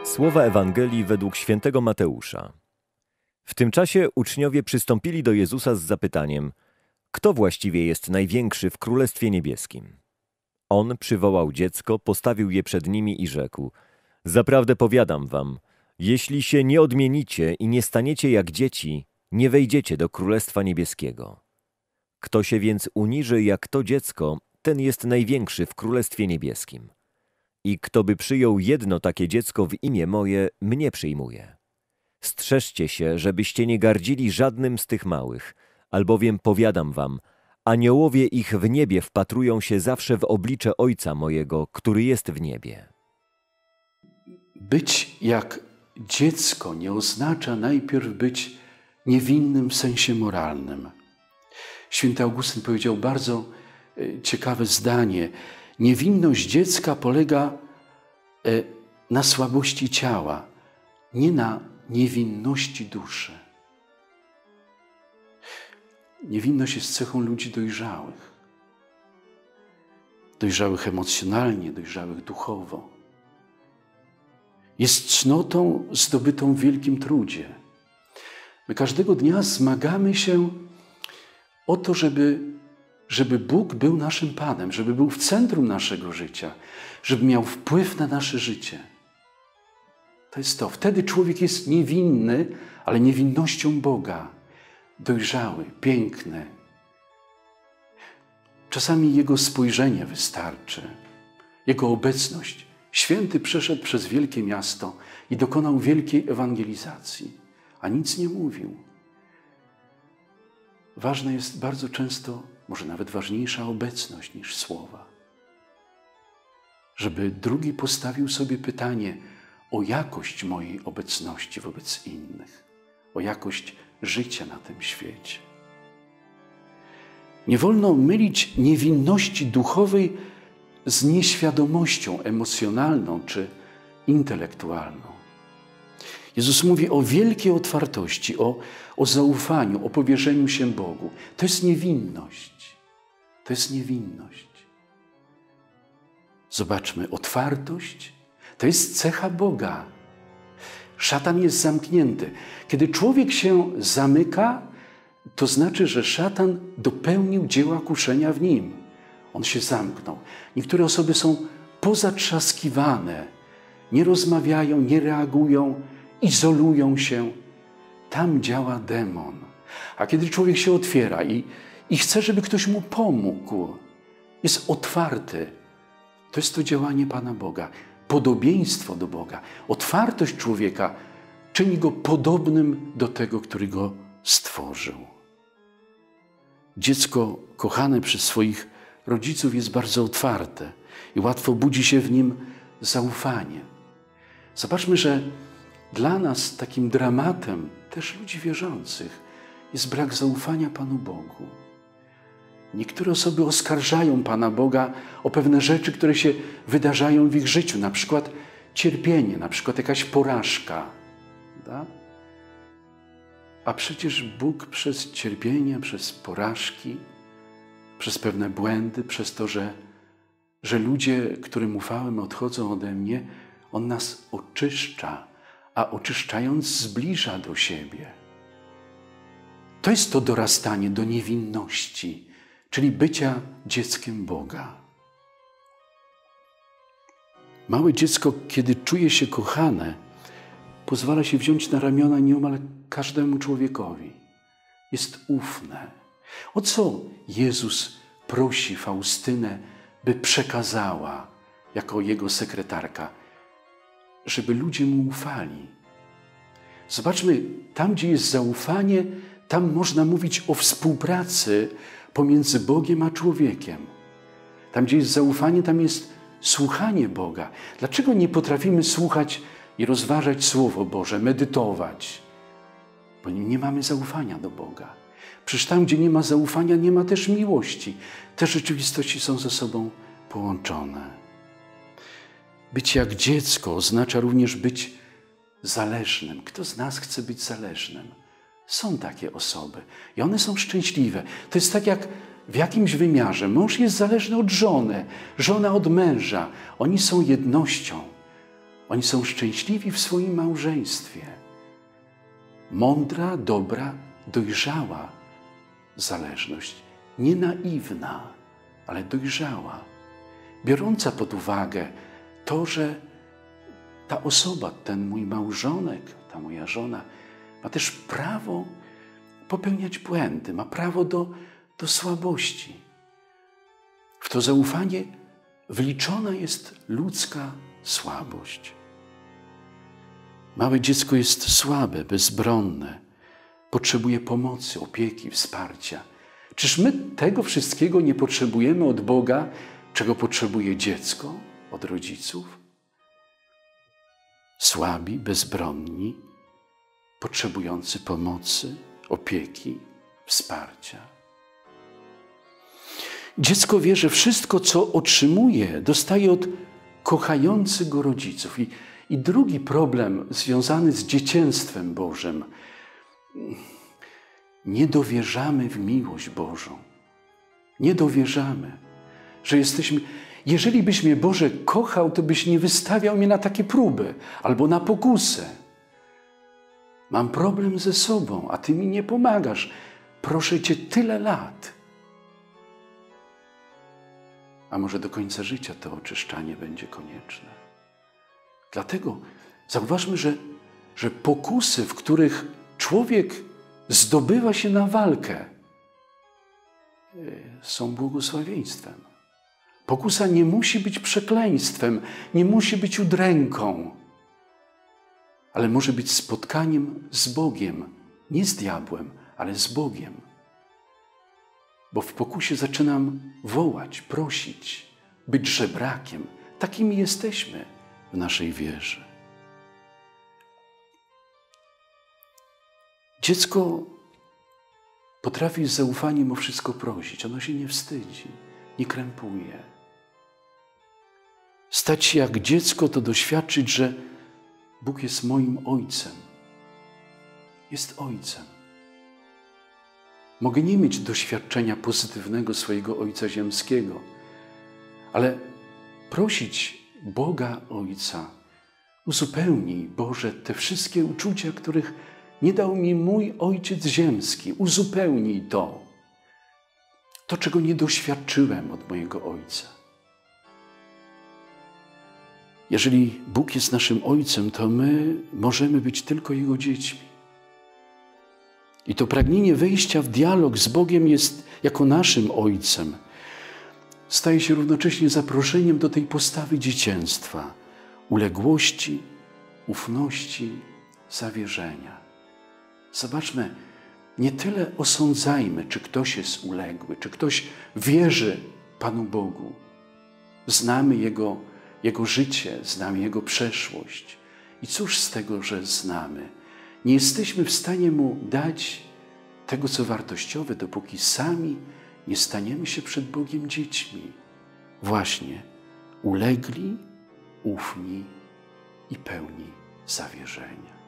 Słowa Ewangelii według świętego Mateusza. W tym czasie uczniowie przystąpili do Jezusa z zapytaniem: kto właściwie jest największy w Królestwie Niebieskim? On przywołał dziecko, postawił je przed nimi i rzekł: zaprawdę powiadam wam, jeśli się nie odmienicie i nie staniecie jak dzieci, nie wejdziecie do Królestwa Niebieskiego. Kto się więc uniży jak to dziecko, ten jest największy w Królestwie Niebieskim. I kto by przyjął jedno takie dziecko w imię moje, mnie przyjmuje. Strzeżcie się, żebyście nie gardzili żadnym z tych małych, albowiem powiadam wam, aniołowie ich w niebie wpatrują się zawsze w oblicze Ojca mojego, który jest w niebie. Być jak dziecko nie oznacza najpierw być niewinnym w sensie moralnym. Święty Augustyn powiedział bardzo ciekawe zdanie. Niewinność dziecka polega na słabości ciała, nie na niewinności duszy. Niewinność jest cechą ludzi dojrzałych. Dojrzałych emocjonalnie, dojrzałych duchowo. Jest cnotą zdobytą w wielkim trudzie. My każdego dnia zmagamy się o to, żeby Bóg był naszym Panem, żeby był w centrum naszego życia, żeby miał wpływ na nasze życie. To jest to. Wtedy człowiek jest niewinny, ale niewinnością Boga. Dojrzały, piękny. Czasami Jego spojrzenie wystarczy, Jego obecność. Święty przeszedł przez wielkie miasto i dokonał wielkiej ewangelizacji, a nic nie mówił. Ważna jest bardzo często, może nawet ważniejsza obecność niż słowa. Żeby drugi postawił sobie pytanie o jakość mojej obecności wobec innych, o jakość życia na tym świecie. Nie wolno mylić niewinności duchowej z nieświadomością emocjonalną czy intelektualną. Jezus mówi o wielkiej otwartości, o zaufaniu, o powierzeniu się Bogu. To jest niewinność. To jest niewinność. Zobaczmy, otwartość to jest cecha Boga. Szatan jest zamknięty. Kiedy człowiek się zamyka, to znaczy, że szatan dopełnił dzieła kuszenia w nim. On się zamknął. Niektóre osoby są pozatrzaskiwane, nie rozmawiają, nie reagują, izolują się. Tam działa demon. A kiedy człowiek się otwiera i chce, żeby ktoś mu pomógł, jest otwarty, to jest to działanie Pana Boga. Podobieństwo do Boga. Otwartość człowieka czyni go podobnym do tego, który go stworzył. Dziecko kochane przez swoich rodziców jest bardzo otwarte i łatwo budzi się w nim zaufanie. Zobaczmy, że dla nas takim dramatem, też ludzi wierzących, jest brak zaufania Panu Bogu. Niektóre osoby oskarżają Pana Boga o pewne rzeczy, które się wydarzają w ich życiu, na przykład cierpienie, na przykład jakaś porażka. Da? A przecież Bóg przez cierpienie, przez porażki, przez pewne błędy, przez to, że ludzie, którym ufałem, odchodzą ode mnie, On nas oczyszcza, a oczyszczając zbliża do siebie. To jest to dorastanie do niewinności, czyli bycia dzieckiem Boga. Małe dziecko, kiedy czuje się kochane, pozwala się wziąć na ramiona nieomal każdemu człowiekowi. Jest ufne. O co Jezus prosi Faustynę, by przekazała jako Jego sekretarka? Żeby ludzie Mu ufali. Zobaczmy, tam gdzie jest zaufanie, tam można mówić o współpracy pomiędzy Bogiem a człowiekiem. Tam gdzie jest zaufanie, tam jest słuchanie Boga. Dlaczego nie potrafimy słuchać i rozważać Słowo Boże, medytować? Bo nie mamy zaufania do Boga. Przecież tam, gdzie nie ma zaufania, nie ma też miłości. Te rzeczywistości są ze sobą połączone. Być jak dziecko oznacza również być zależnym. Kto z nas chce być zależnym? Są takie osoby i one są szczęśliwe. To jest tak jak w jakimś wymiarze. Mąż jest zależny od żony, żona od męża. Oni są jednością. Oni są szczęśliwi w swoim małżeństwie. Mądra, dobra, dojrzała zależność. Nie naiwna, ale dojrzała. Biorąca pod uwagę to, że ta osoba, ten mój małżonek, ta moja żona ma też prawo popełniać błędy, ma prawo do słabości. W to zaufanie wliczona jest ludzka słabość. Małe dziecko jest słabe, bezbronne, potrzebuje pomocy, opieki, wsparcia. Czyż my tego wszystkiego nie potrzebujemy od Boga, czego potrzebuje dziecko od rodziców? Słabi, bezbronni, potrzebujący pomocy, opieki, wsparcia. Dziecko wie, że wszystko, co otrzymuje, dostaje od kochających go rodziców. I drugi problem związany z dzieciństwem Bożym. Nie dowierzamy w miłość Bożą. Nie dowierzamy, że jesteśmy... Jeżeli byś mnie, Boże, kochał, to byś nie wystawiał mnie na takie próby albo na pokusę. Mam problem ze sobą, a Ty mi nie pomagasz. Proszę Cię tyle lat. A może do końca życia to oczyszczanie będzie konieczne. Dlatego zauważmy, że pokusy, w których człowiek zdobywa się na walkę, są błogosławieństwem. Pokusa nie musi być przekleństwem, nie musi być udręką, ale może być spotkaniem z Bogiem, nie z diabłem, ale z Bogiem. Bo w pokusie zaczynam wołać, prosić, być żebrakiem. Takimi jesteśmy w naszej wierze. Dziecko potrafi z zaufaniem o wszystko prosić. Ono się nie wstydzi, nie krępuje. Stać się jak dziecko to doświadczyć, że Bóg jest moim Ojcem. Jest Ojcem. Mogę nie mieć doświadczenia pozytywnego swojego Ojca Ziemskiego, ale prosić Boga Ojca, uzupełnij, Boże, te wszystkie uczucia, których nie dał mi mój Ojciec Ziemski. Uzupełnij to, czego nie doświadczyłem od mojego Ojca. Jeżeli Bóg jest naszym Ojcem, to my możemy być tylko Jego dziećmi. I to pragnienie wejścia w dialog z Bogiem jest jako naszym Ojcem. Staje się równocześnie zaproszeniem do tej postawy dzieciństwa, uległości, ufności, zawierzenia. Zobaczmy, nie tyle osądzajmy, czy ktoś jest uległy, czy ktoś wierzy Panu Bogu. Znamy Jego życie, znamy Jego przeszłość. I cóż z tego, że znamy? Nie jesteśmy w stanie Mu dać tego, co wartościowe, dopóki sami nie staniemy się przed Bogiem dziećmi. Właśnie ulegli, ufni i pełni zawierzenia.